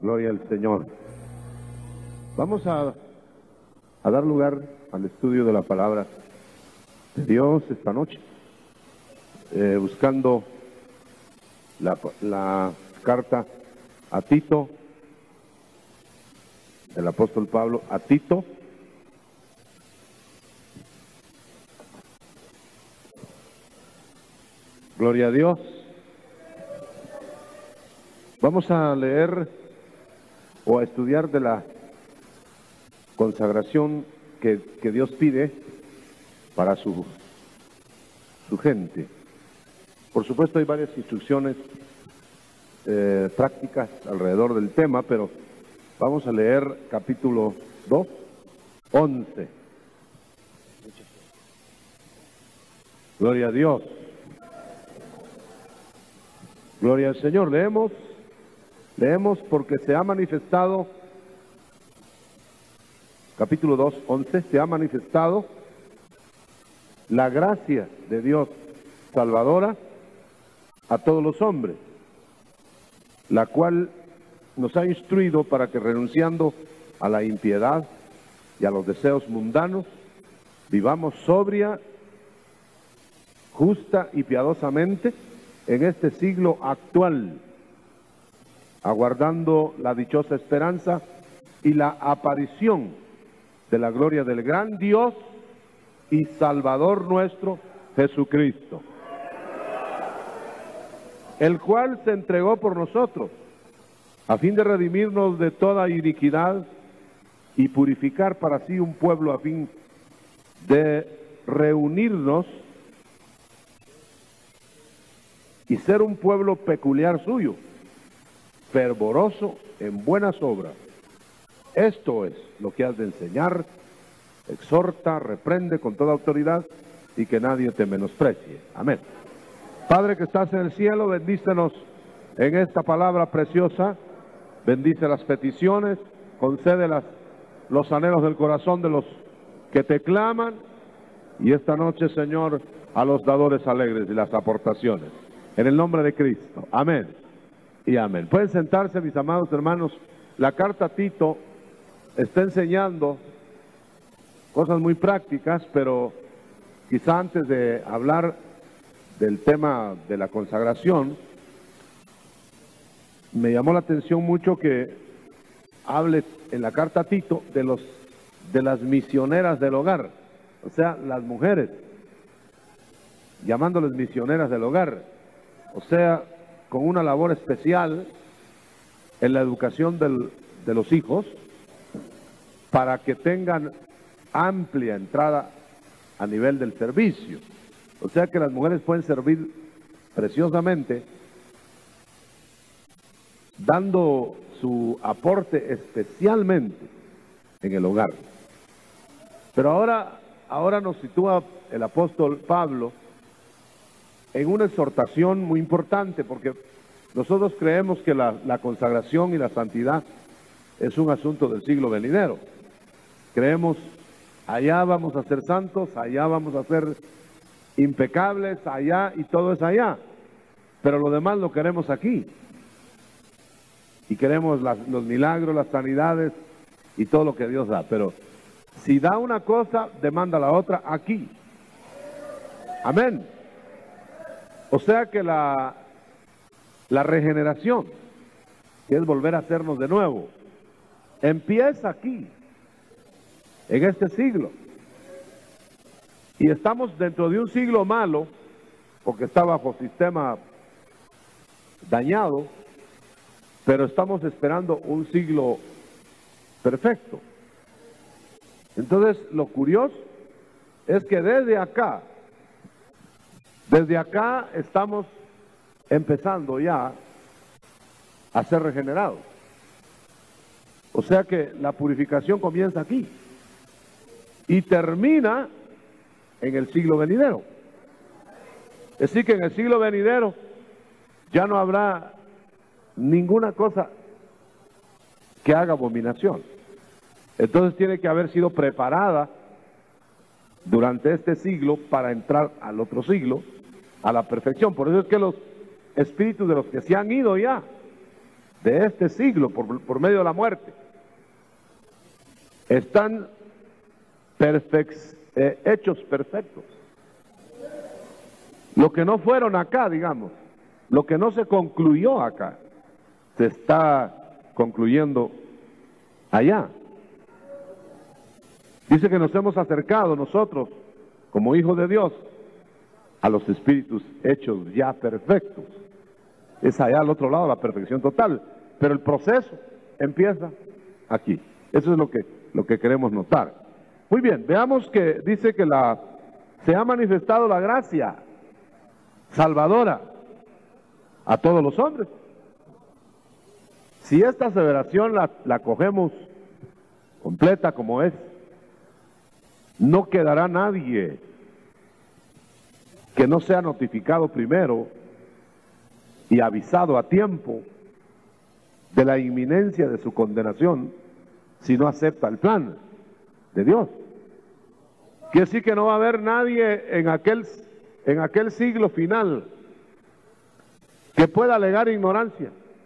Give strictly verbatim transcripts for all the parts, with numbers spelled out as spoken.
Gloria al Señor. Vamos a, a dar lugar al estudio de la palabra de Dios esta noche, eh, buscando la, la carta a Tito, del apóstol Pablo a Tito. Gloria a Dios. Vamos a leer o a estudiar de la consagración que, que Dios pide para su, su gente. Por supuesto hay varias instrucciones eh, prácticas alrededor del tema, pero vamos a leer capítulo dos, once. Gloria a Dios. Gloria al Señor. Leemos, leemos porque se ha manifestado, capítulo dos, once, se ha manifestado la gracia de Dios salvadora a todos los hombres, la cual nos ha instruido para que, renunciando a la impiedad y a los deseos mundanos, vivamos sobria, justa y piadosamente en este siglo actual, aguardando la dichosa esperanza y la aparición de la gloria del gran Dios y Salvador nuestro, Jesucristo, el cual se entregó por nosotros, a fin de redimirnos de toda iniquidad y purificar para sí un pueblo, a fin de reunirnos y ser un pueblo peculiar suyo, fervoroso en buenas obras. Esto es lo que has de enseñar, exhorta, reprende con toda autoridad, y que nadie te menosprecie. Amén. Padre que estás en el cielo, bendícenos en esta palabra preciosa, bendice las peticiones, concede las, los anhelos del corazón de los que te claman, y esta noche, Señor, a los dadores alegres y las aportaciones. En el nombre de Cristo. Amén y amén. Pueden sentarse, mis amados hermanos. La carta a Tito está enseñando cosas muy prácticas, pero quizá antes de hablar del tema de la consagración, me llamó la atención mucho que hable en la carta a Tito de, los, de las misioneras del hogar, o sea, las mujeres, llamándoles misioneras del hogar. O sea, con una labor especial en la educación del, de los hijos, para que tengan amplia entrada a nivel del servicio. O sea que las mujeres pueden servir preciosamente, dando su aporte especialmente en el hogar. Pero ahora, ahora nos sitúa el apóstol Pablo en una exhortación muy importante, porque nosotros creemos que la, la consagración y la santidad es un asunto del siglo venidero. Creemos, allá vamos a ser santos, allá vamos a ser impecables, allá, y todo es allá. Pero lo demás lo queremos aquí. Y queremos las, los milagros, las sanidades y todo lo que Dios da. Pero si da una cosa, demanda la otra aquí. Amén. O sea que la, la regeneración, que es volver a hacernos de nuevo, empieza aquí, en este siglo. Y estamos dentro de un siglo malo, porque está bajo sistema dañado, pero estamos esperando un siglo perfecto. Entonces, lo curioso es que desde acá, Desde acá estamos empezando ya a ser regenerados. O sea que la purificación comienza aquí y termina en el siglo venidero. Es decir, que en el siglo venidero ya no habrá ninguna cosa que haga abominación. Entonces tiene que haber sido preparada durante este siglo para entrar al otro siglo, a la perfección. Por eso es que los espíritus de los que se han ido ya de este siglo por, por medio de la muerte, están perfect, eh, hechos perfectos. Lo que no fueron acá, digamos, lo que no se concluyó acá, se está concluyendo allá. Dice que nos hemos acercado nosotros, como hijos de Dios, a los espíritus hechos ya perfectos. Es allá al otro lado la perfección total, pero el proceso empieza aquí. Eso es lo que, lo que queremos notar. Muy bien, veamos que dice que la, se ha manifestado la gracia salvadora a todos los hombres. Si esta aseveración la, la cogemos completa como es, no quedará nadie que no sea notificado primero y avisado a tiempo de la inminencia de su condenación si no acepta el plan de Dios. Quiere decir que no va a haber nadie en aquel, en aquel siglo final que pueda alegar ignorancia.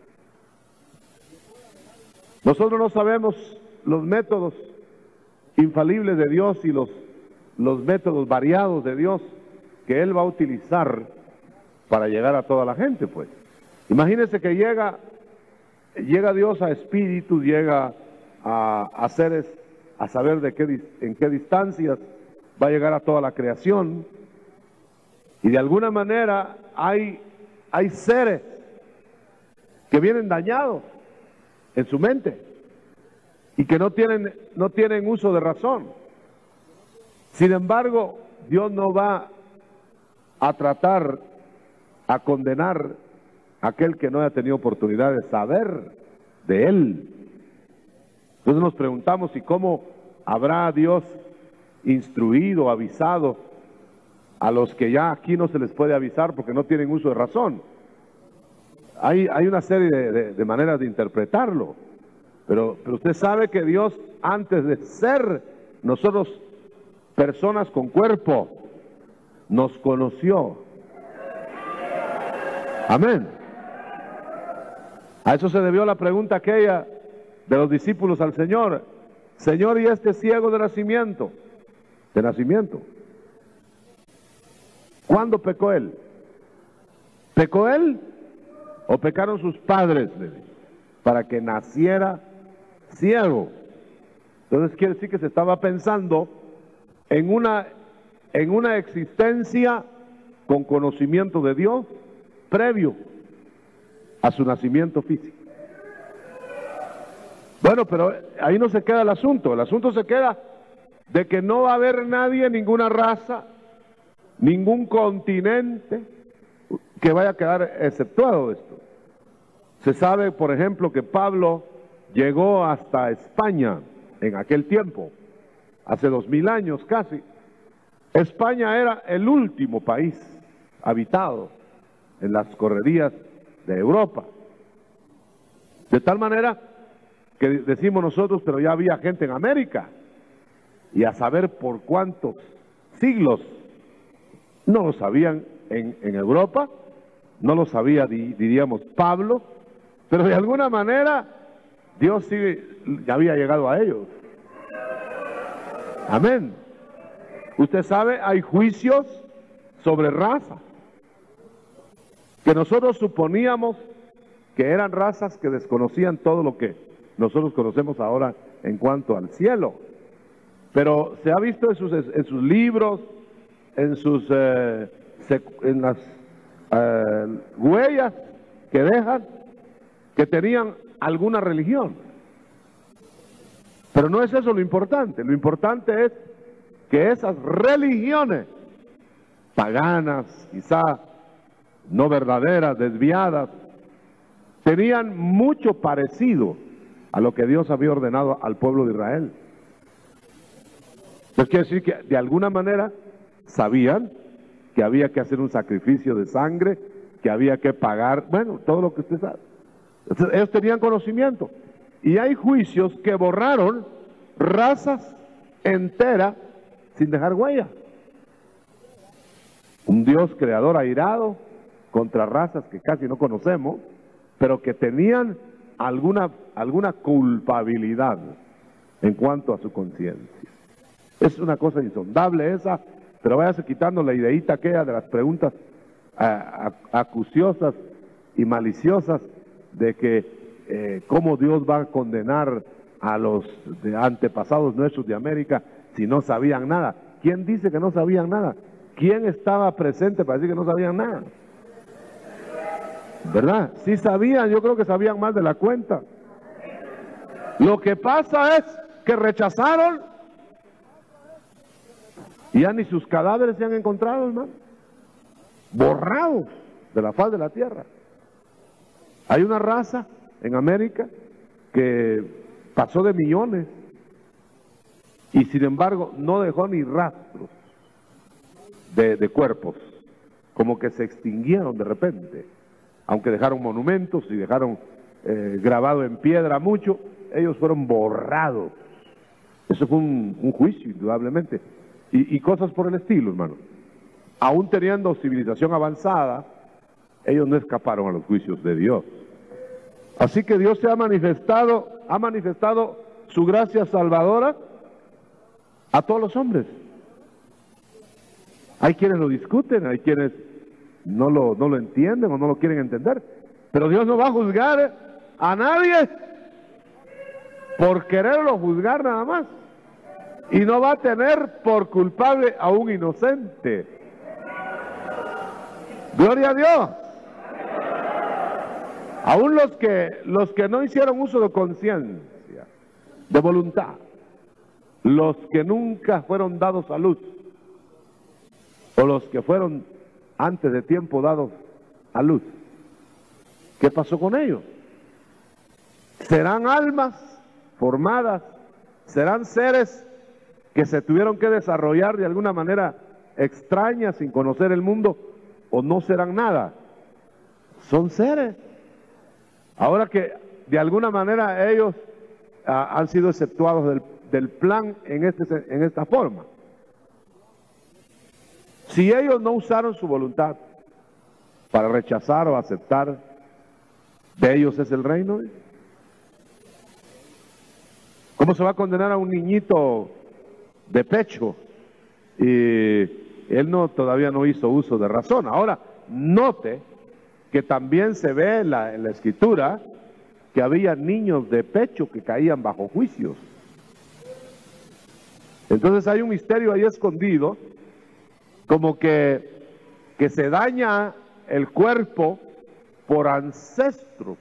Nosotros no sabemos los métodos infalibles de Dios y los, los métodos variados de Dios que Él va a utilizar para llegar a toda la gente, pues. Imagínense que llega, llega Dios a espíritus, llega a, a seres, a saber de qué, en qué distancias va a llegar a toda la creación, y de alguna manera hay, hay seres que vienen dañados en su mente y que no tienen, no tienen uso de razón. Sin embargo, Dios no va a tratar, a condenar a aquel que no haya tenido oportunidad de saber de Él. Entonces nos preguntamos si cómo habrá Dios instruido, avisado a los que ya aquí no se les puede avisar porque no tienen uso de razón. Hay, hay una serie de, de, de maneras de interpretarlo, pero, pero usted sabe que Dios, antes de ser nosotros personas con cuerpo, nos conoció. Amén. A eso se debió la pregunta aquella de los discípulos al Señor: Señor, ¿y este ciego de nacimiento? De nacimiento. ¿Cuándo pecó él? ¿Pecó él o pecaron sus padres para que naciera ciego? Entonces quiere decir que se estaba pensando en una, en una existencia con conocimiento de Dios previo a su nacimiento físico. Bueno, pero ahí no se queda el asunto. El asunto se queda de que no va a haber nadie, ninguna raza, ningún continente que vaya a quedar exceptuado de esto. Se sabe, por ejemplo, que Pablo llegó hasta España en aquel tiempo, hace dos mil años casi. España era el último país habitado en las correrías de Europa. De tal manera que decimos nosotros, pero ya había gente en América, y a saber por cuántos siglos. No lo sabían en, en Europa, no lo sabía, di, diríamos, Pablo, pero de alguna manera Dios sí ya había llegado a ellos. Amén. Usted sabe, hay juicios sobre raza, que nosotros suponíamos que eran razas que desconocían todo lo que nosotros conocemos ahora en cuanto al cielo. Pero se ha visto en sus, en sus libros, en sus eh, en las eh, huellas que dejan, que tenían alguna religión. Pero no es eso lo importante. Lo importante es que esas religiones paganas, quizá no verdaderas, desviadas, tenían mucho parecido a lo que Dios había ordenado al pueblo de Israel. Entonces quiere decir que de alguna manera sabían que había que hacer un sacrificio de sangre, que había que pagar, bueno, todo lo que usted sabe. Entonces, ellos tenían conocimiento. Y hay juicios que borraron razas enteras sin dejar huella. Un Dios creador airado contra razas que casi no conocemos, pero que tenían alguna, alguna culpabilidad en cuanto a su conciencia. Es una cosa insondable esa, pero váyase quitando la ideita aquella de las preguntas a, a, acuciosas y maliciosas de que eh, cómo Dios va a condenar a los de antepasados nuestros de América si no sabían nada. ¿Quién dice que no sabían nada? ¿Quién estaba presente para decir que no sabían nada? ¿Verdad? Sí sabían, yo creo que sabían más de la cuenta. Lo que pasa es que rechazaron y ya ni sus cadáveres se han encontrado, hermano. Borrados de la faz de la tierra. Hay una raza en América que pasó de millones y sin embargo no dejó ni rastros de, de cuerpos, como que se extinguieron de repente, aunque dejaron monumentos y dejaron eh, grabado en piedra mucho, ellos fueron borrados. Eso fue un, un juicio, indudablemente, y, y cosas por el estilo, hermano. Aún teniendo civilización avanzada, ellos no escaparon a los juicios de Dios. Así que Dios se ha manifestado, ha manifestado su gracia salvadora a todos los hombres. Hay quienes lo discuten, hay quienes no lo, no lo entienden o no lo quieren entender, pero Dios no va a juzgar a nadie por quererlo juzgar nada más, y no va a tener por culpable a un inocente. Gloria a Dios. Aún los que, los que no hicieron uso de conciencia, de voluntad, los que nunca fueron dados a luz, o los que fueron antes de tiempo dados a luz, ¿qué pasó con ellos? Serán almas formadas, serán seres que se tuvieron que desarrollar de alguna manera extraña sin conocer el mundo, o no serán nada. Son seres. Ahora que de alguna manera ellos ah, han sido exceptuados del, del plan en, este, en esta forma. Si ellos no usaron su voluntad para rechazar o aceptar, de ellos es el reino. ¿Cómo se va a condenar a un niñito de pecho? Y él no, todavía no hizo uso de razón. Ahora, note que también se ve en la, en la escritura que había niños de pecho que caían bajo juicios. Entonces hay un misterio ahí escondido, como que, que se daña el cuerpo por ancestros.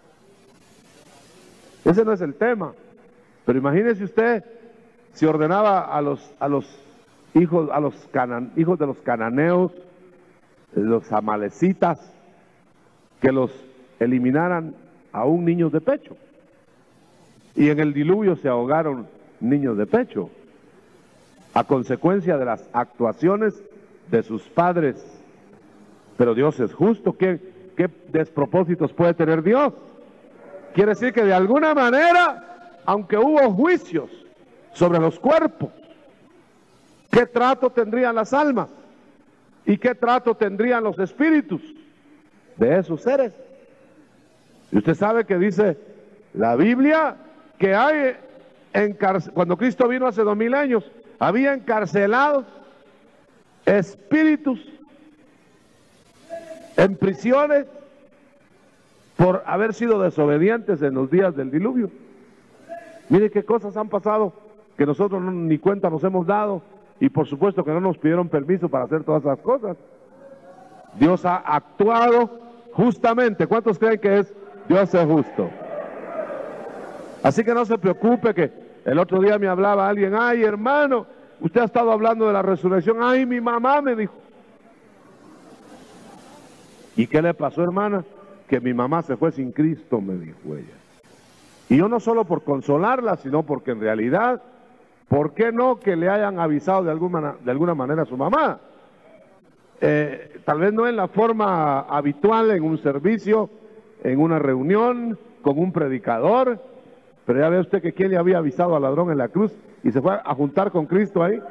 Ese no es el tema, pero imagínese usted si ordenaba a los, a los hijos, a los canan, hijos de los cananeos, los amalecitas, que los eliminaran aún niños de pecho. Y en el diluvio se ahogaron niños de pecho, a consecuencia de las actuaciones de sus padres. Pero Dios es justo. ¿Qué, qué despropósitos puede tener Dios? Quiere decir que de alguna manera, aunque hubo juicios sobre los cuerpos, ¿qué trato tendrían las almas? ¿Y qué trato tendrían los espíritus de esos seres? Y usted sabe que dice la Biblia que hay cuando Cristo vino hace dos mil años, había encarcelados espíritus en prisiones por haber sido desobedientes en los días del diluvio. Mire qué cosas han pasado que nosotros no, ni cuenta nos hemos dado, y por supuesto que no nos pidieron permiso para hacer todas esas cosas. Dios ha actuado justamente. ¿Cuántos creen que es Dios es justo? Así que no se preocupe, que el otro día me hablaba alguien: ay, hermano, usted ha estado hablando de la resurrección. Ay, mi mamá me dijo. ¿Y qué le pasó, hermana? Que mi mamá se fue sin Cristo, me dijo ella. Y yo no solo por consolarla, sino porque en realidad, ¿por qué no que le hayan avisado de alguna, de alguna manera a su mamá? Eh, tal vez no en la forma habitual, en un servicio, en una reunión, con un predicador, pero ya ve usted que quién le había avisado al ladrón en la cruz y se fue a juntar con Cristo ahí.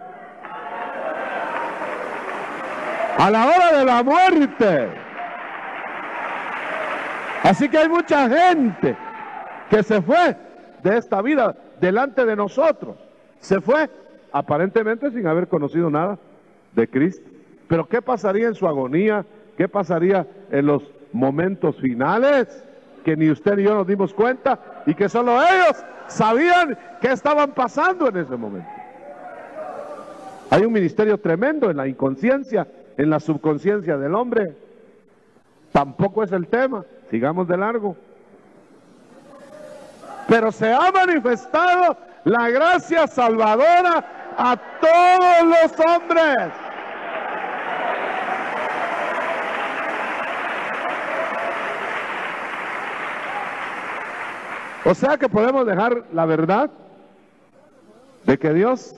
A la hora de la muerte. Así que hay mucha gente que se fue de esta vida delante de nosotros. Se fue aparentemente sin haber conocido nada de Cristo. Pero ¿qué pasaría en su agonía? ¿Qué pasaría en los momentos finales? Que ni usted ni yo nos dimos cuenta y que solo ellos sabían qué estaban pasando en ese momento. Hay un ministerio tremendo en la inconsciencia, en la subconsciencia del hombre. Tampoco es el tema, sigamos de largo. Pero se ha manifestado la gracia salvadora a todos los hombres. O sea que podemos dejar la verdad de que Dios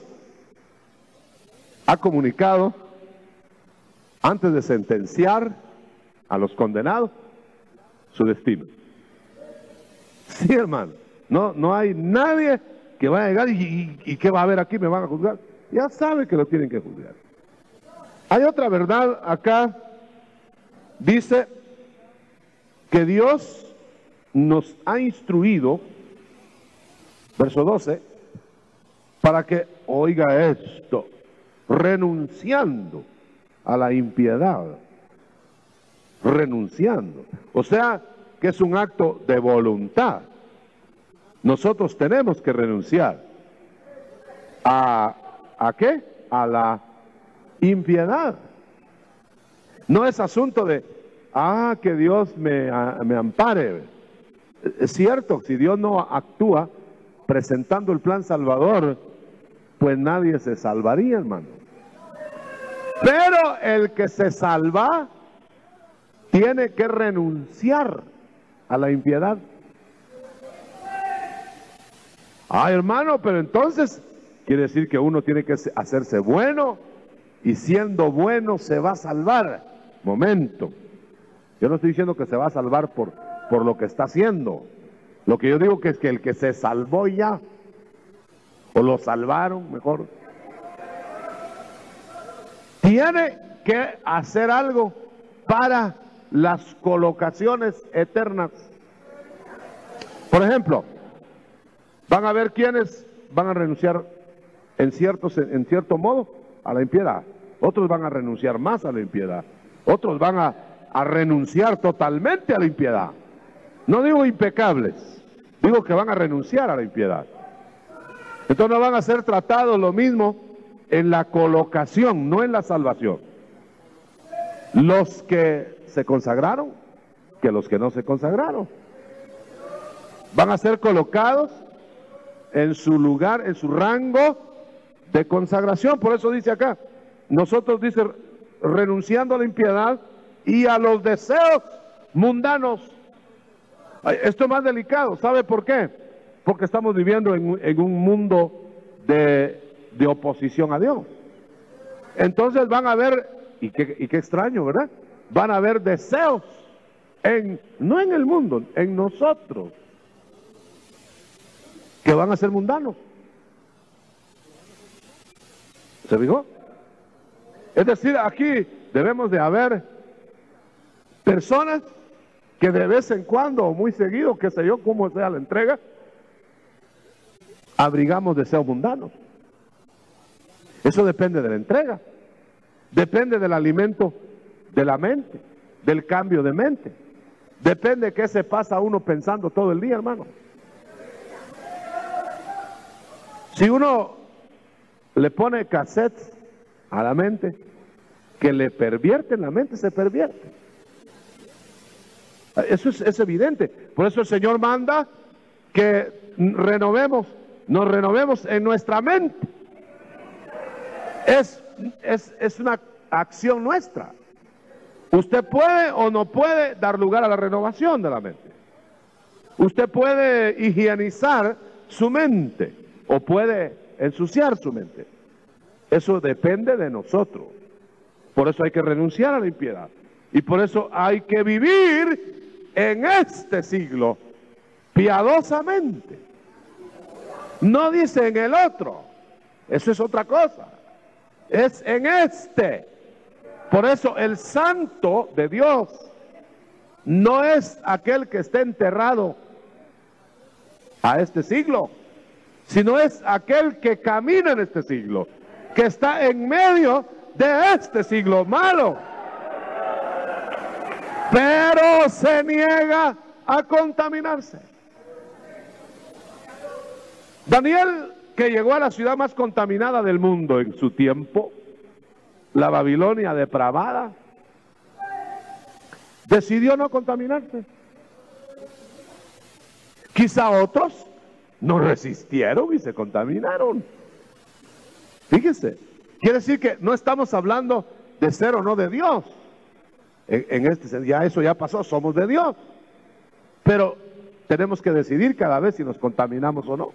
ha comunicado antes de sentenciar a los condenados su destino. Sí, hermano, no, no hay nadie que vaya a llegar y, y, y ¿qué va a haber aquí? ¿Me van a juzgar? Ya sabe que lo tienen que juzgar. Hay otra verdad acá, dice que Dios nos ha instruido, verso doce, para que, oiga esto, renunciando a la impiedad, renunciando, o sea, que es un acto de voluntad. Nosotros tenemos que renunciar a, ¿a qué? A la impiedad. No es asunto de, ah, que Dios me, a, me ampare. Es cierto, si Dios no actúa presentando el plan salvador, pues nadie se salvaría, hermano. Pero el que se salva tiene que renunciar a la impiedad. Ah, hermano, pero entonces quiere decir que uno tiene que hacerse bueno y siendo bueno se va a salvar. Momento. Yo no estoy diciendo que se va a salvar por, por lo que está haciendo. Lo que yo digo que es que el que se salvó ya, o lo salvaron mejor, tiene que hacer algo para las colocaciones eternas. Por ejemplo, van a ver quienes van a renunciar en, ciertos, en cierto modo a la impiedad. Otros van a renunciar más a la impiedad. Otros van a, a renunciar totalmente a la impiedad. No digo impecables, digo que van a renunciar a la impiedad. Entonces no van a ser tratados lo mismo en la colocación, no en la salvación. Los que se consagraron que los que no se consagraron. Van a ser colocados en su lugar, en su rango de consagración. Por eso dice acá, nosotros dice, renunciando a la impiedad y a los deseos mundanos. Esto es más delicado, ¿sabe por qué? Porque estamos viviendo en, en un mundo de, de oposición a Dios. Entonces van a haber, y qué, y qué extraño, ¿verdad? Van a haber deseos, en, no en el mundo, en nosotros, que van a ser mundanos. ¿Se fijó? Es decir, aquí debemos de haber personas que de vez en cuando, o muy seguido, qué sé yo, cómo sea la entrega, abrigamos deseos mundanos. Eso depende de la entrega, depende del alimento de la mente, del cambio de mente, depende de qué se pasa uno pensando todo el día, hermano. Si uno le pone cassettes a la mente que le pervierten la mente, se pervierte. Eso es, es evidente. Por eso el Señor manda que renovemos, nos renovemos en nuestra mente. Es, es, es una acción nuestra. Usted puede o no puede dar lugar a la renovación de la mente. Usted puede higienizar su mente o puede ensuciar su mente. Eso depende de nosotros. Por eso hay que renunciar a la impiedad. Y por eso hay que vivir en este siglo piadosamente. No dice en el otro. Eso es otra cosa. Es en este. Por eso el santo de Dios no es aquel que esté enterrado a este siglo, sino es aquel que camina en este siglo, que está en medio de este siglo malo, pero se niega a contaminarse. Daniel, que llegó a la ciudad más contaminada del mundo en su tiempo, la Babilonia depravada, decidió no contaminarse. Quizá otros no resistieron y se contaminaron. Fíjese, quiere decir que no estamos hablando de ser o no de Dios. En, en este sentido, ya eso ya pasó, somos de Dios. Pero tenemos que decidir cada vez si nos contaminamos o no.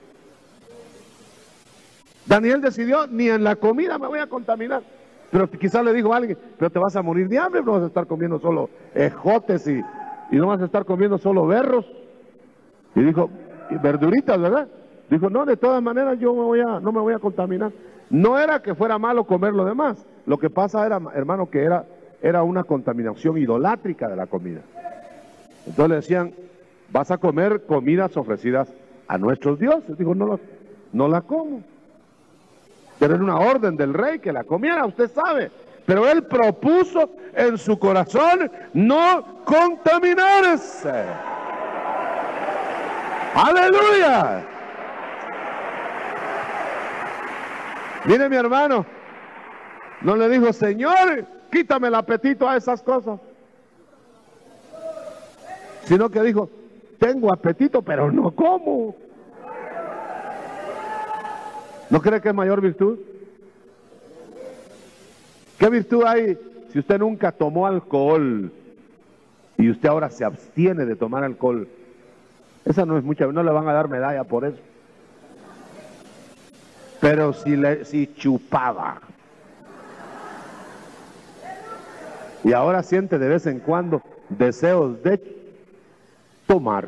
Daniel decidió, ni en la comida me voy a contaminar. Pero quizás le dijo a alguien, pero te vas a morir de hambre, no vas a estar comiendo solo ejotes y, y no vas a estar comiendo solo berros. Y dijo, verduritas, ¿verdad? Dijo, no, de todas maneras yo me voy a, no me voy a contaminar. No era que fuera malo comer lo demás. Lo que pasa era, hermano, que era, era una contaminación idolátrica de la comida. Entonces le decían, vas a comer comidas ofrecidas a nuestros dioses. Dijo, no, lo, no la como. Pero era una orden del rey que la comiera, usted sabe. Pero él propuso en su corazón no contaminarse. ¡Aleluya! Mire, mi hermano, no le dijo, Señor, quítame el apetito a esas cosas. Sino que dijo, tengo apetito, pero no como. ¿No cree que es mayor virtud? ¿Qué virtud hay si usted nunca tomó alcohol y usted ahora se abstiene de tomar alcohol? Esa no es mucha, no le van a dar medalla por eso. Pero si, le, si chupaba y ahora siente de vez en cuando deseos de tomar,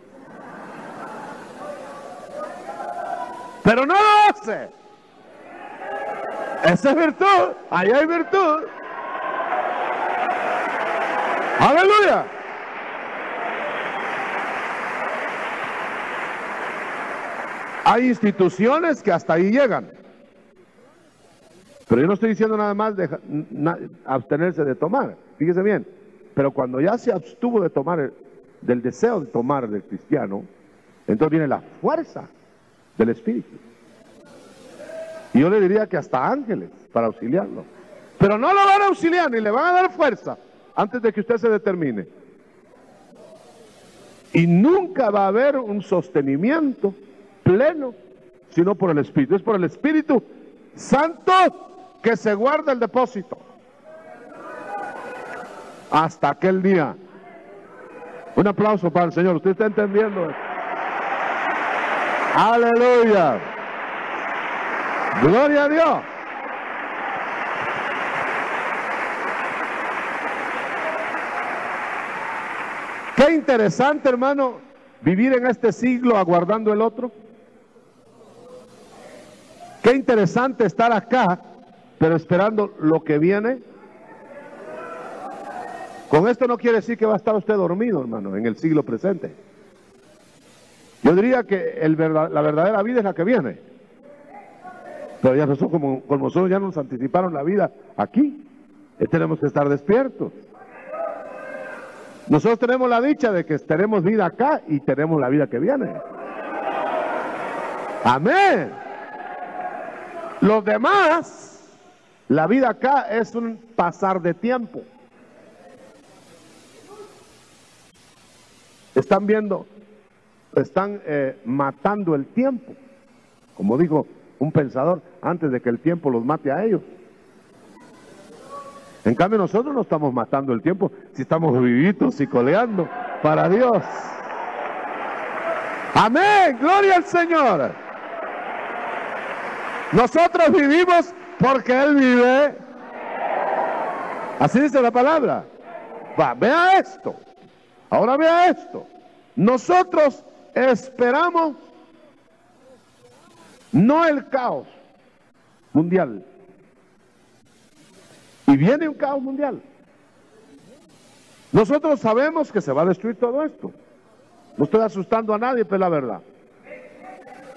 pero no lo hace, esa es virtud, ahí hay virtud. Aleluya. Hay instituciones que hasta ahí llegan. Pero yo no estoy diciendo nada más de na, abstenerse de tomar. Fíjese bien. Pero cuando ya se abstuvo de tomar, del deseo de tomar del cristiano, entonces viene la fuerza del Espíritu. Y yo le diría que hasta ángeles para auxiliarlo. Pero no lo van a auxiliar ni le van a dar fuerza antes de que usted se determine. Y nunca va a haber un sostenimiento pleno, sino por el Espíritu. Es por el Espíritu Santo que se guarda el depósito hasta aquel día. Un aplauso para el Señor. ¿Usted está entendiendo esto? Aleluya. Gloria a Dios. Qué interesante, hermano, vivir en este siglo aguardando el otro. Qué interesante estar acá, pero esperando lo que viene. Con esto no quiere decir que va a estar usted dormido, hermano, en el siglo presente. Yo diría que el verdad, la verdadera vida es la que viene. Pero ya nosotros, como, como nosotros ya nos anticiparon la vida aquí, eh, tenemos que estar despiertos. Nosotros tenemos la dicha de que tenemos vida acá y tenemos la vida que viene. Amén. Los demás, la vida acá es un pasar de tiempo. Están viendo, están eh, matando el tiempo. Como dijo un pensador, antes de que el tiempo los mate a ellos. En cambio nosotros no estamos matando el tiempo, si estamos vivitos y coleando para Dios. Amén, gloria al Señor. Nosotros vivimos porque Él vive. Así dice la palabra. Va, vea esto. Ahora vea esto. Nosotros esperamos no el caos mundial. Y viene un caos mundial. Nosotros sabemos que se va a destruir todo esto. No estoy asustando a nadie, pero es la verdad.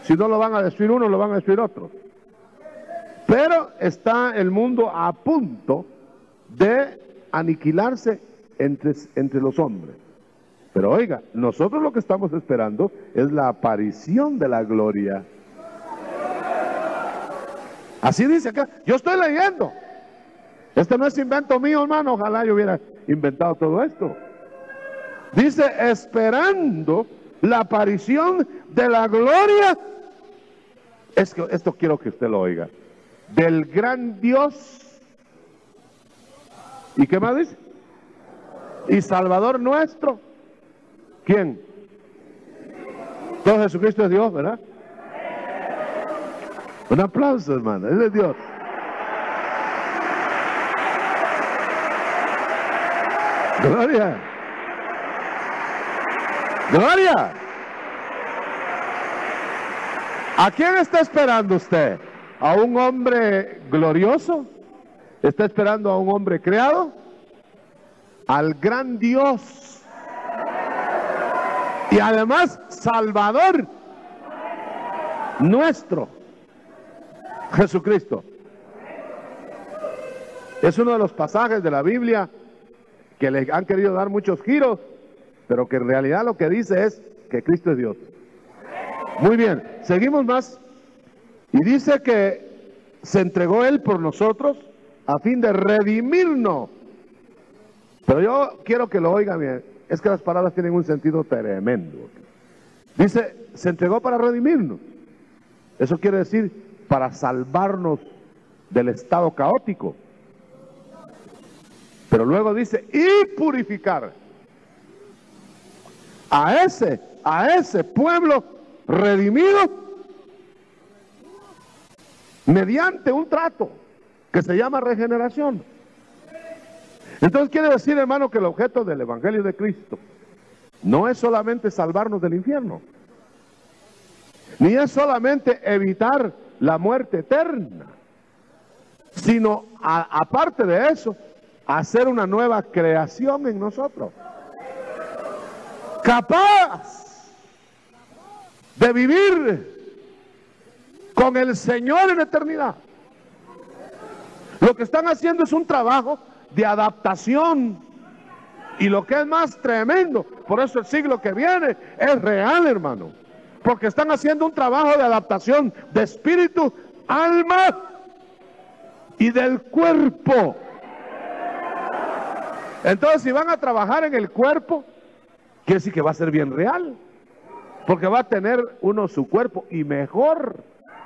Si no lo van a destruir uno, lo van a destruir otro. Pero está el mundo a punto de aniquilarse entre, entre los hombres. Pero oiga, nosotros lo que estamos esperando es la aparición de la gloria. Así dice acá. Yo estoy leyendo. Este no es invento mío, hermano. Ojalá yo hubiera inventado todo esto. Dice, esperando la aparición de la gloria. Es que esto quiero que usted lo oiga. Del gran Dios. ¿Y qué más dice? Y Salvador nuestro. ¿Quién? Todo Jesucristo es Dios, ¿verdad? Un aplauso, hermano. Él es Dios. Gloria. Gloria. ¿A quién está esperando usted? ¿A un hombre glorioso? ¿Está esperando a un hombre creado? Al gran Dios. Y además, Salvador nuestro, Jesucristo. Es uno de los pasajes de la Biblia que le han querido dar muchos giros, pero que en realidad lo que dice es que Cristo es Dios. Muy bien, seguimos más. Y dice que se entregó Él por nosotros a fin de redimirnos. Pero yo quiero que lo oigan bien. Es que las palabras tienen un sentido tremendo. Dice, se entregó para redimirnos. Eso quiere decir para salvarnos del estado caótico. Pero luego dice, y purificar a ese, a ese pueblo redimido mediante un trato que se llama regeneración. Entonces quiere decir, hermano, que el objeto del Evangelio de Cristo no es solamente salvarnos del infierno, ni es solamente evitar la muerte eterna, sino a, aparte de eso, hacer una nueva creación en nosotros, capaz de vivir con el Señor en eternidad. Lo que están haciendo es un trabajo de adaptación, y lo que es más tremendo, por eso el siglo que viene es real, hermano, porque están haciendo un trabajo de adaptación de espíritu, alma y del cuerpo. Entonces, si van a trabajar en el cuerpo, quiere decir que va a ser bien real, porque va a tener uno su cuerpo y mejor.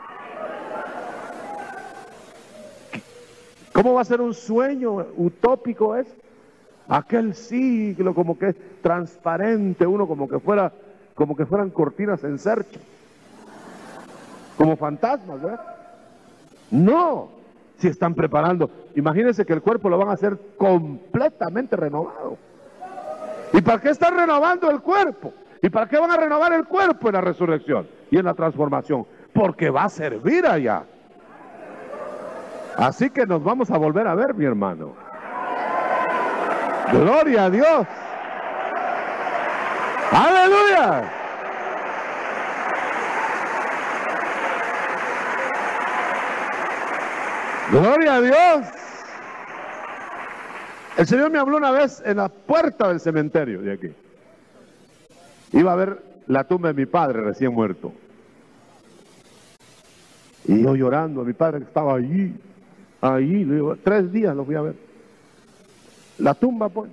¿Cómo va a ser un sueño utópico eso? Aquel siglo como que es transparente, uno como que fuera, como que fueran cortinas en cercha, como fantasmas, ¿verdad? No, si están preparando, imagínense que el cuerpo lo van a hacer completamente renovado. ¿Y para qué están renovando el cuerpo? ¿Y para qué van a renovar el cuerpo en la resurrección y en la transformación? Porque va a servir allá. Así que nos vamos a volver a ver, mi hermano. Gloria a Dios. Aleluya. Gloria a Dios. El Señor me habló una vez en la puerta del cementerio de aquí. Iba a ver la tumba de mi padre recién muerto. Y yo llorando, mi padre estaba allí. Ahí, le digo, tres días lo fui a ver. La tumba, pues.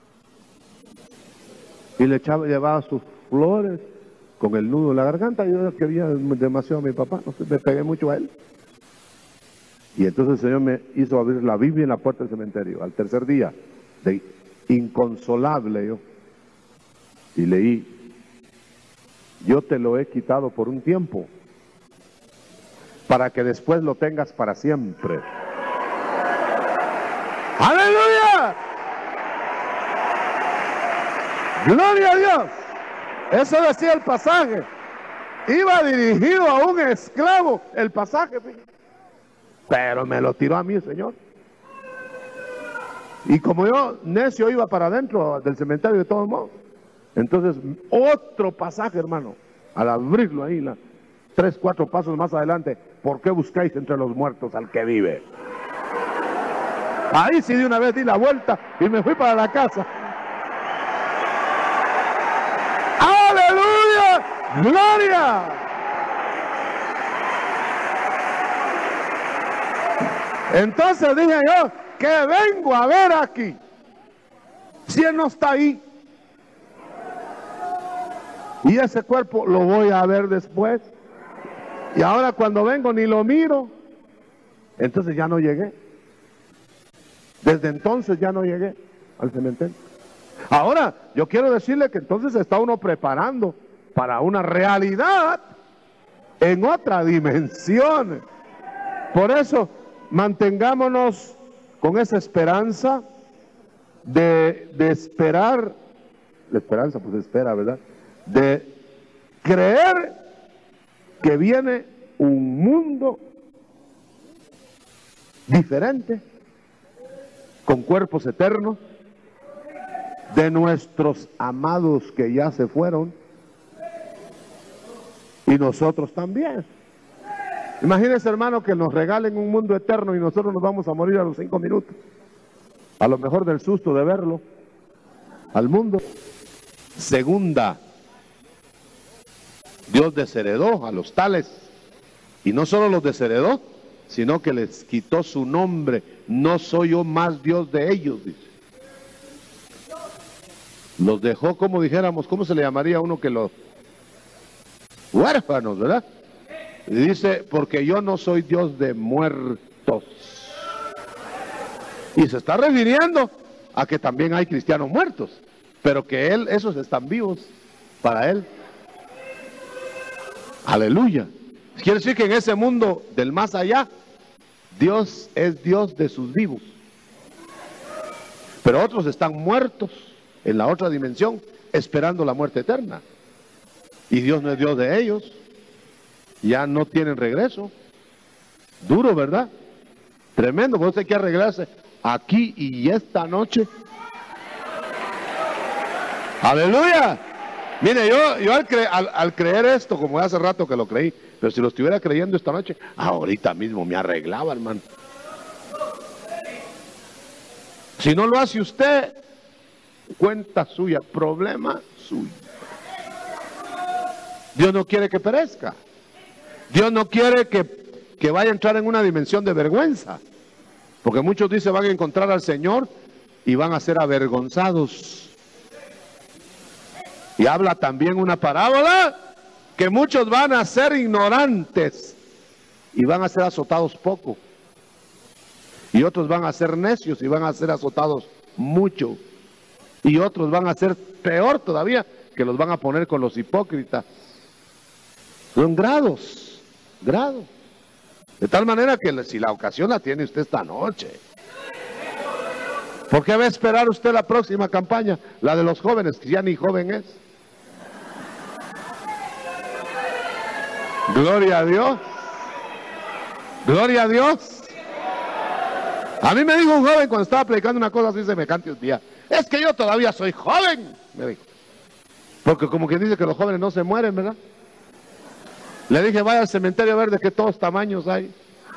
Y le echaba, llevaba sus flores con el nudo en la garganta. Yo quería demasiado a mi papá, no sé, me pegué mucho a él. Y entonces el Señor me hizo abrir la Biblia en la puerta del cementerio. Al tercer día, de inconsolable yo. Y leí, yo te lo he quitado por un tiempo, para que después lo tengas para siempre. ¡Aleluya! ¡Gloria a Dios! Eso decía el pasaje. Iba dirigido a un esclavo, el pasaje. Pero me lo tiró a mí el Señor. Y como yo, necio, iba para adentro del cementerio de todos modos. Entonces, otro pasaje, hermano, al abrirlo ahí, la, tres, cuatro pasos más adelante, ¿por qué buscáis entre los muertos al que vive? Ahí sí de una vez di la vuelta y me fui para la casa. ¡Aleluya! ¡Gloria! Entonces dije yo, ¿qué vengo a ver aquí? Si él no está ahí. Y ese cuerpo lo voy a ver después. Y ahora cuando vengo ni lo miro. Entonces ya no llegué. Desde entonces ya no llegué al cementerio. Ahora, yo quiero decirle que entonces se está uno preparando para una realidad en otra dimensión. Por eso, mantengámonos con esa esperanza de, de esperar, la esperanza pues espera, ¿verdad? De creer que viene un mundo diferente, con cuerpos eternos, de nuestros amados que ya se fueron, y nosotros también. Imagínense, hermano, que nos regalen un mundo eterno y nosotros nos vamos a morir a los cinco minutos. A lo mejor del susto de verlo al mundo. Segunda, Dios desheredó a los tales, y no solo los desheredó, sino que les quitó su nombre. No soy yo más Dios de ellos, dice. Los dejó, como dijéramos, ¿cómo se le llamaría a uno que los huérfanos, verdad? Y dice, porque yo no soy Dios de muertos. Y se está refiriendo a que también hay cristianos muertos, pero que él, esos están vivos para él. Aleluya. Quiere decir que en ese mundo del más allá, Dios es Dios de sus vivos. Pero otros están muertos en la otra dimensión, esperando la muerte eterna. Y Dios no es Dios de ellos. Ya no tienen regreso. Duro, ¿verdad? Tremendo, porque usted hay que arreglarse aquí y esta noche. Aleluya. Mire, yo, yo al, cre al, al creer esto, como hace rato que lo creí, pero si lo estuviera creyendo esta noche, ahorita mismo me arreglaba, hermano. Si no lo hace usted, cuenta suya, problema suyo. Dios no quiere que perezca. Dios no quiere que, que vaya a entrar en una dimensión de vergüenza. Porque muchos dicen van a encontrar al Señor y van a ser avergonzados. Y habla también una parábola que muchos van a ser ignorantes y van a ser azotados poco. Y otros van a ser necios y van a ser azotados mucho. Y otros van a ser peor todavía, que los van a poner con los hipócritas. Son grados, grados. De tal manera que si la ocasión la tiene usted esta noche, ¿por qué va a esperar usted la próxima campaña? La de los jóvenes, que ya ni joven es. Gloria a Dios. Gloria a Dios. A mí me dijo un joven cuando estaba predicando una cosa así semejante un día: es que yo todavía soy joven, me dijo. Porque como quien dice que los jóvenes no se mueren, ¿verdad? Le dije, vaya al cementerio a ver de qué todos tamaños hay.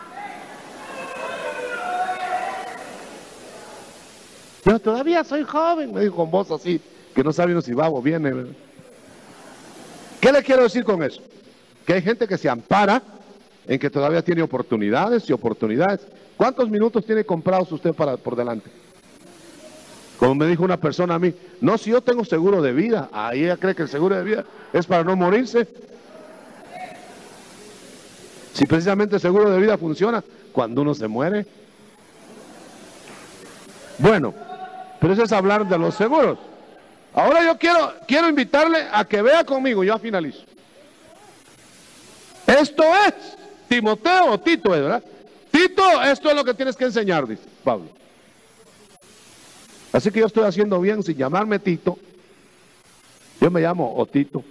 Yo todavía soy joven, me dijo con voz así, que no sabe uno si va o viene, ¿verdad? ¿Qué le quiero decir con eso? Que hay gente que se ampara en que todavía tiene oportunidades y oportunidades. ¿Cuántos minutos tiene comprados usted para, por delante? Como me dijo una persona a mí, no, si yo tengo seguro de vida. Ahí ella cree que el seguro de vida es para no morirse. Si precisamente el seguro de vida funciona cuando uno se muere. Bueno, pero eso es hablar de los seguros. Ahora yo quiero, quiero invitarle a que vea conmigo, ya finalizo. Esto es Timoteo o Tito, ¿verdad? Tito, esto es lo que tienes que enseñar, dice Pablo. Así que yo estoy haciendo bien sin llamarme Tito. Yo me llamo Otito.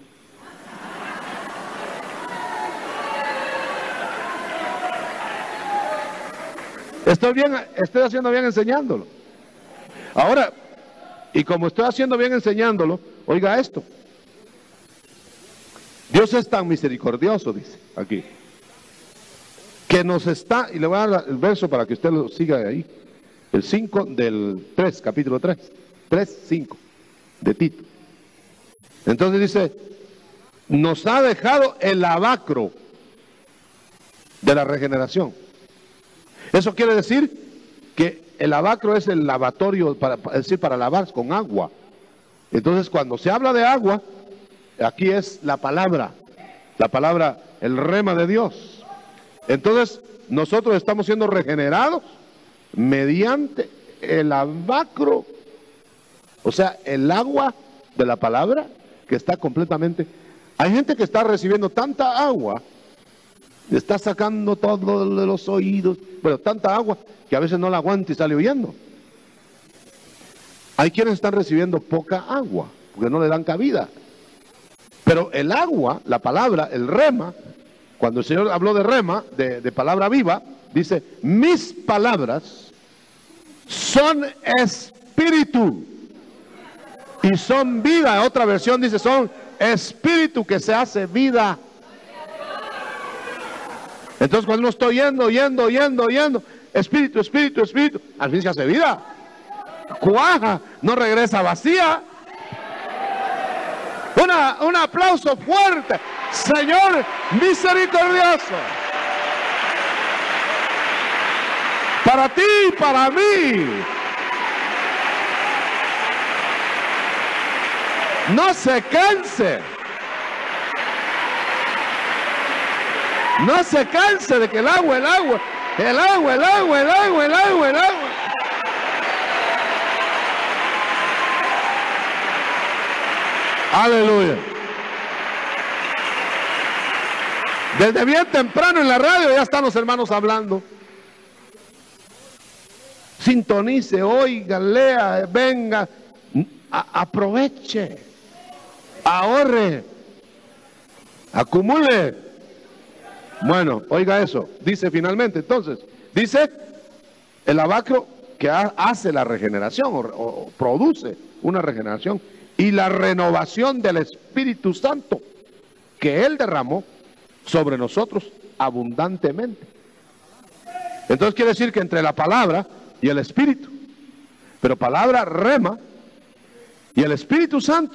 Estoy bien, estoy haciendo bien enseñándolo. Ahora, y como estoy haciendo bien enseñándolo, oiga esto. Dios es tan misericordioso, dice aquí, que nos está, y le voy a dar el verso para que usted lo siga ahí, el cinco del tres, capítulo tres, tres, cinco, de Tito. Entonces dice, nos ha dejado el lavacro de la regeneración. Eso quiere decir que el lavacro es el lavatorio, para, es decir, para lavar con agua. Entonces cuando se habla de agua, aquí es la palabra, la palabra, el rema de Dios. Entonces nosotros estamos siendo regenerados mediante el lavacro, o sea, el agua de la palabra que está completamente. Hay gente que está recibiendo tanta agua, está sacando todo de los oídos, pero tanta agua que a veces no la aguanta y sale huyendo. Hay quienes están recibiendo poca agua porque no le dan cabida. Pero el agua, la palabra, el rema, cuando el Señor habló de rema, de, de palabra viva, dice, mis palabras son espíritu y son vida. Otra versión dice, son espíritu que se hace vida. Entonces cuando uno está oyendo, oyendo, oyendo, oyendo, espíritu, espíritu, espíritu, al fin se hace vida. Cuaja, no regresa vacía. Una, un aplauso fuerte, Señor misericordioso. Para ti y para mí. No se canse. No se canse de que el agua, el agua, el agua, el agua, el agua, el agua, el agua. Aleluya. Desde bien temprano en la radio ya están los hermanos hablando. Sintonice, oiga, lea, venga, a, aproveche, ahorre, acumule. Bueno, oiga eso, dice finalmente, entonces, dice el lavacro que ha, hace la regeneración o, o produce una regeneración y la renovación del Espíritu Santo que Él derramó sobre nosotros abundantemente. Entonces quiere decir que entre la palabra y el Espíritu, pero palabra rema y el Espíritu Santo,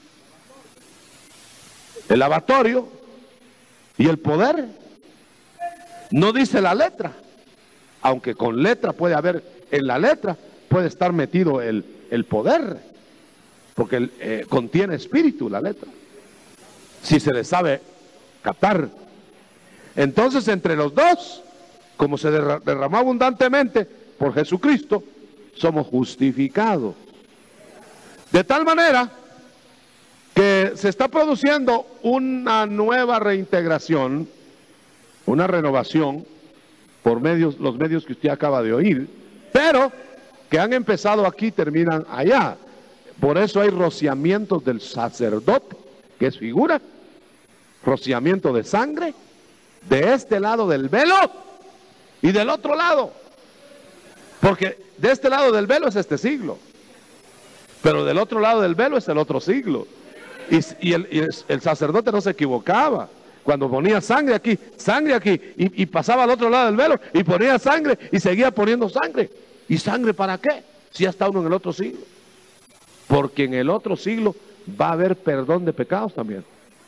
el lavatorio y el poder, no dice la letra, aunque con letra puede haber, en la letra puede estar metido el, el poder, porque eh, contiene espíritu la letra, si se le sabe captar. Entonces entre los dos, como se derramó abundantemente por Jesucristo, somos justificados. De tal manera que se está produciendo una nueva reintegración, una renovación por medios, los medios que usted acaba de oír, pero que han empezado aquí, terminan allá. Por eso hay rociamientos del sacerdote, que es figura, rociamiento de sangre, de este lado del velo y del otro lado. Porque de este lado del velo es este siglo, pero del otro lado del velo es el otro siglo. Y, y, el, y el sacerdote no se equivocaba. Cuando ponía sangre aquí, sangre aquí, y, y pasaba al otro lado del velo, y ponía sangre, y seguía poniendo sangre. ¿Y sangre para qué? Si ya está uno en el otro siglo. Porque en el otro siglo va a haber perdón de pecados también.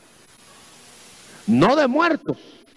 No de muertos.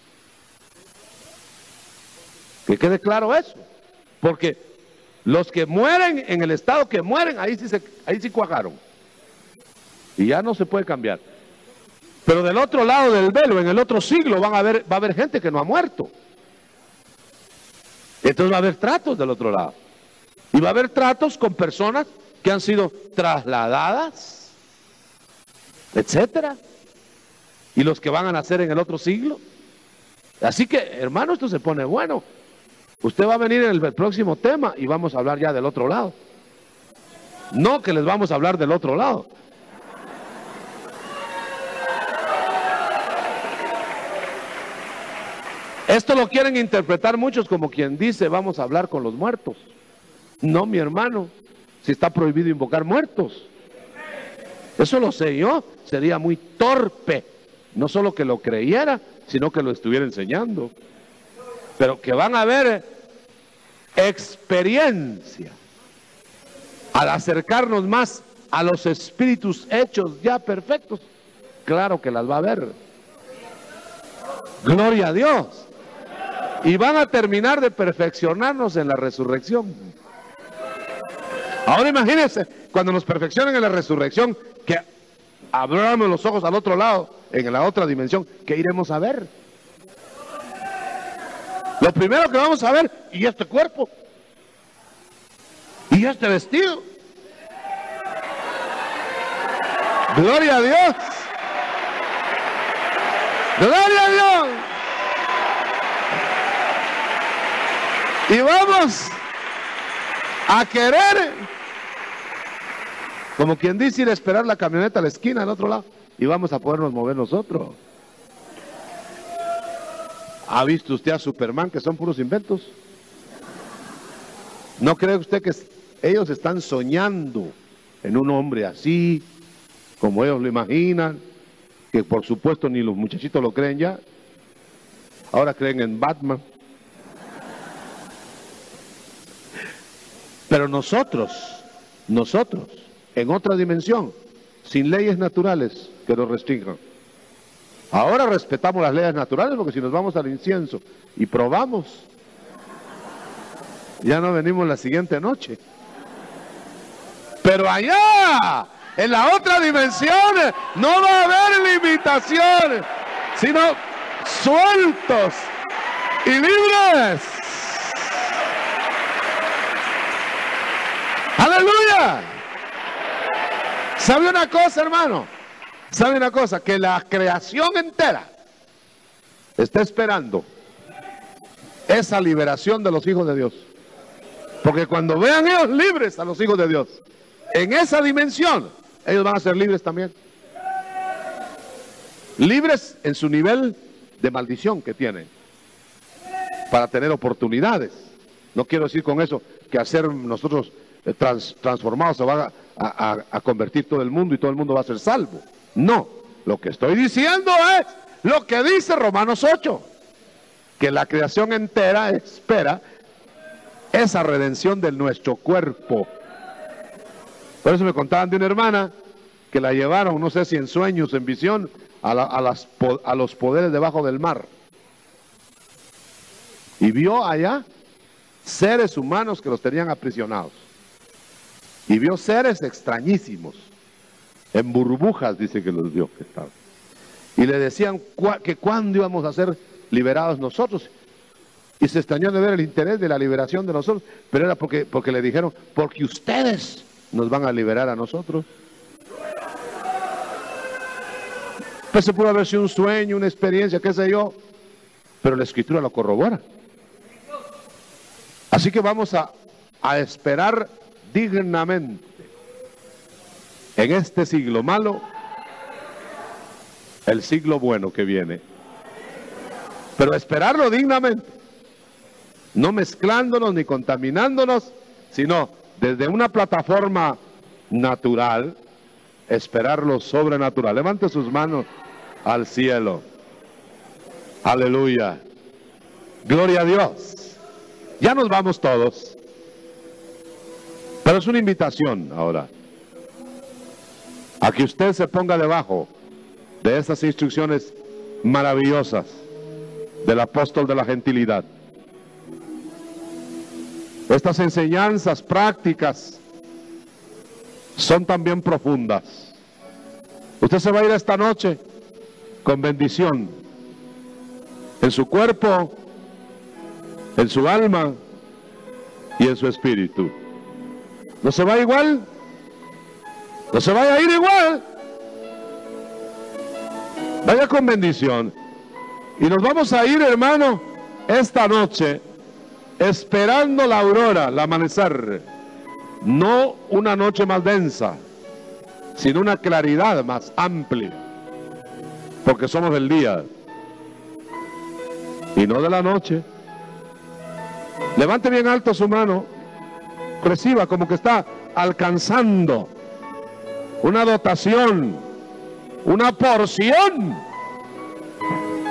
Que quede claro eso. Porque los que mueren en el estado que mueren, ahí sí, se, ahí sí cuajaron. Y ya no se puede cambiar. Pero del otro lado del velo, en el otro siglo, van a haber, va a haber gente que no ha muerto. Entonces va a haber tratos del otro lado. Y va a haber tratos con personas que han sido trasladadas, etcétera. Y los que van a nacer en el otro siglo. Así que, hermano, esto se pone bueno. Usted va a venir en el próximo tema y vamos a hablar ya del otro lado. No que les vamos a hablar del otro lado. Esto lo quieren interpretar muchos como quien dice, vamos a hablar con los muertos. No, mi hermano, si está prohibido invocar muertos. Eso lo sé yo, sería muy torpe no solo que lo creyera, sino que lo estuviera enseñando. Pero que van a ver experiencia al acercarnos más a los espíritus hechos ya perfectos. Claro que las va a ver. Gloria a Dios. Y van a terminar de perfeccionarnos en la resurrección. Ahora imagínense, cuando nos perfeccionen en la resurrección, que abramos los ojos al otro lado, en la otra dimensión, ¿qué iremos a ver? Lo primero que vamos a ver, ¿y este cuerpo? ¿Y este vestido? Gloria a Dios. Gloria a Dios. Y vamos a querer, como quien dice, ir a esperar la camioneta a la esquina al otro lado, y vamos a podernos mover nosotros. ¿Ha visto usted a Superman, que son puros inventos? ¿No cree usted que ellos están soñando en un hombre así, como ellos lo imaginan? Que por supuesto ni los muchachitos lo creen ya. Ahora creen en Batman. Pero nosotros, nosotros, en otra dimensión, sin leyes naturales que nos restrinjan. Ahora respetamos las leyes naturales, porque si nos vamos al incienso y probamos, ya no venimos la siguiente noche. Pero allá, en la otra dimensión, no va a haber limitaciones, sino sueltos y libres. ¡Aleluya! ¿Sabe una cosa, hermano? ¿Sabe una cosa? Que la creación entera está esperando esa liberación de los hijos de Dios. Porque cuando vean ellos libres a los hijos de Dios, en esa dimensión, ellos van a ser libres también. Libres en su nivel de maldición que tienen, para tener oportunidades. No quiero decir con eso que hacer nosotros trans, transformados se va a, a, a convertir todo el mundo y todo el mundo va a ser salvo. No, lo que estoy diciendo es lo que dice Romanos ocho, que la creación entera espera esa redención de nuestro cuerpo. Por eso me contaban de una hermana que la llevaron, no sé si en sueños, en visión, a, la, a, las, a los poderes debajo del mar. Y vio allá seres humanos que los tenían aprisionados. Y vio seres extrañísimos, en burbujas, dice que los vio que estaban. Y le decían que cuándo íbamos a ser liberados nosotros. Y se extrañó de ver el interés de la liberación de nosotros, pero era porque, porque le dijeron, porque ustedes nos van a liberar a nosotros. Pues se pudo haber sido un sueño, una experiencia, qué sé yo, pero la Escritura lo corrobora. Así que vamos a, a esperar dignamente en este siglo malo, el siglo bueno que viene. Pero esperarlo dignamente, no mezclándonos ni contaminándonos, sino desde una plataforma natural, esperar lo sobrenatural. Levante sus manos al cielo. Aleluya. Gloria a Dios. Ya nos vamos todos. Pero es una invitación ahora a que usted se ponga debajo de estas instrucciones maravillosas del apóstol de la gentilidad. Estas enseñanzas prácticas son también profundas. Usted se va a ir esta noche con bendición en su cuerpo, en su alma y en su espíritu. ¿No se va igual? ¿No se vaya a ir igual? Vaya con bendición. Y nos vamos a ir, hermano, esta noche esperando la aurora, el amanecer. No una noche más densa, sino una claridad más amplia, porque somos del día y no de la noche. Levante bien alto su mano, reciba como que está alcanzando una dotación, una porción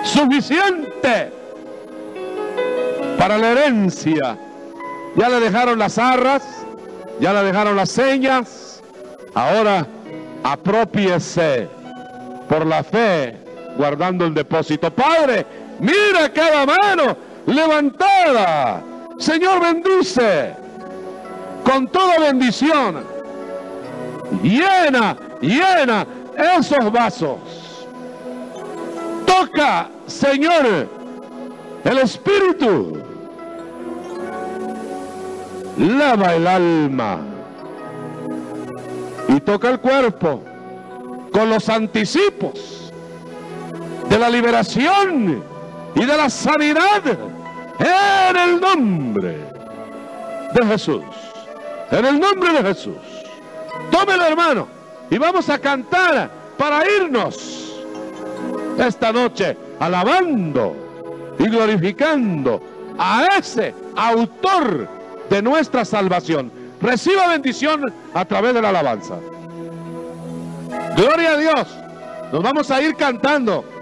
suficiente para la herencia. Ya le dejaron las arras, ya le dejaron las señas, ahora aprópiese por la fe, guardando el depósito. Padre, mira cada mano levantada. Señor, bendice con toda bendición. Llena, llena esos vasos. Toca, Señor, el Espíritu. Lava el alma y toca el cuerpo con los anticipos de la liberación y de la sanidad en el nombre de Jesús. En el nombre de Jesús. Tómelo, hermano, y vamos a cantar para irnos esta noche alabando y glorificando a ese autor de nuestra salvación. Reciba bendición a través de la alabanza. Gloria a Dios. Nos vamos a ir cantando.